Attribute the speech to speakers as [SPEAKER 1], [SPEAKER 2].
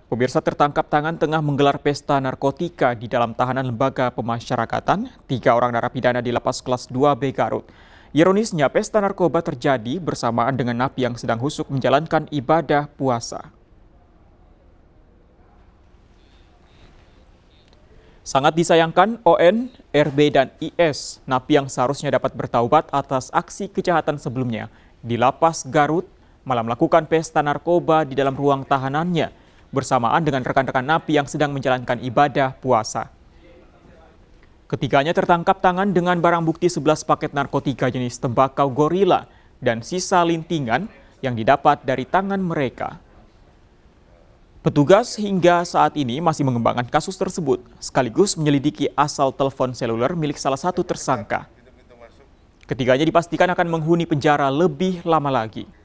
[SPEAKER 1] Pemirsa, tertangkap tangan tengah menggelar pesta narkotika di dalam tahanan lembaga pemasyarakatan, 3 orang narapidana di lapas kelas 2B Garut. Ironisnya, pesta narkoba terjadi bersamaan dengan napi yang sedang husuk menjalankan ibadah puasa. Sangat disayangkan, ON, RB, dan IS, napi yang seharusnya dapat bertaubat atas aksi kejahatan sebelumnya di lapas Garut, malah melakukan pesta narkoba di dalam ruang tahanannya bersamaan dengan rekan-rekan napi yang sedang menjalankan ibadah puasa. Ketiganya tertangkap tangan dengan barang bukti 11 paket narkotika jenis tembakau gorila dan sisa lintingan yang didapat dari tangan mereka. Petugas hingga saat ini masih mengembangkan kasus tersebut, sekaligus menyelidiki asal telepon seluler milik salah satu tersangka. Ketiganya dipastikan akan menghuni penjara lebih lama lagi.